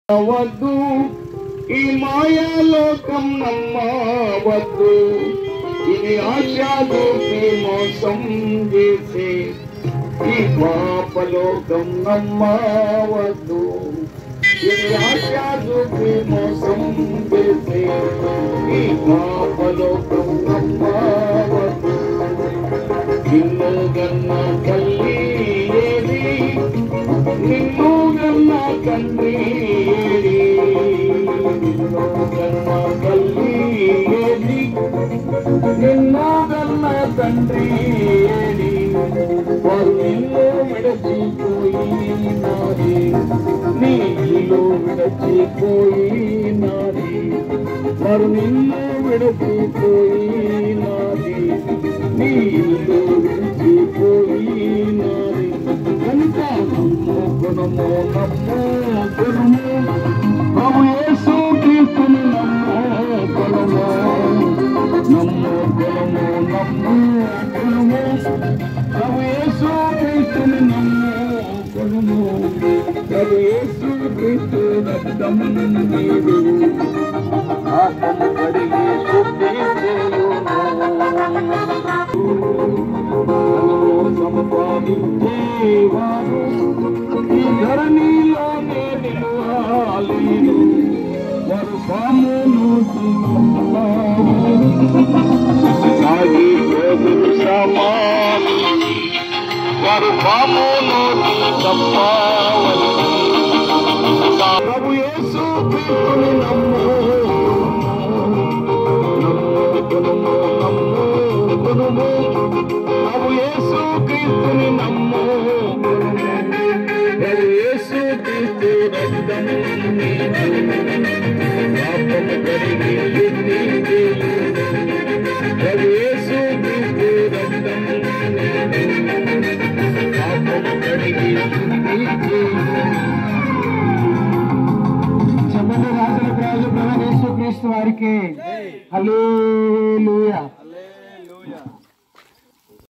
వద్దు ఈ మాయాలోకం నమ్మవద్దు, ఇది ఆశాదూపి మోసం చేసే ఈ పాపలోకం నమ్మవద్దు, ఇది ఆశాదూపి మోసం చేసే ఈ పాపలోకం నమ్మవద్దు. నిన్ను గన్న తల్లి ఏది, నిన్ను గన్న తండ్రి ఏది, నిన్ను గన్న తల్లి ఏది, నిన్ను గన్న తండ్రి ఏది, వారు నిన్ను విడచిపోయినారి, నీ ఇల్లు విడచిపోయినారి, వారు నిన్ను విడచిపోయినారి, నీ ఇల్లు విడిచిపోయినారి. కనుక నమ్ముకునము నమ్ముకునము ప్రభు యేసు క్రీస్తుని నమ్ముకునము, నమ్ముకునము నమ్ముకునము ప్రభు యేసు క్రీస్తుని నమ్ముకునము. ప్రభు యేసు క్రీస్తు రక్తం నీరు ఆత్మ కడిగి శుద్ధి సంపాదించేవారు ఈ ధరణిలోనే నిలవాలేను, వారు పామును సాగి రోజులు సమాధి, వారు పామును తప్పవని. ప్రభు యేసు క్రీస్తుని నమ్ముకునుము, ప్రభు యేసు క్రీస్తుని నమ్ముకునుము, ప్రభు యేసు క్రీస్తు రక్తం పాపము కడిగి శుద్ధి చేయును, ప్రభు యేసు క్రీస్తు రక్తం పాపము కడిగి శుద్ధి చేయును. చెప్పండి, రాజుల రాజు ప్రభు యేసు క్రీస్తు వారికి హల్లెలూయా.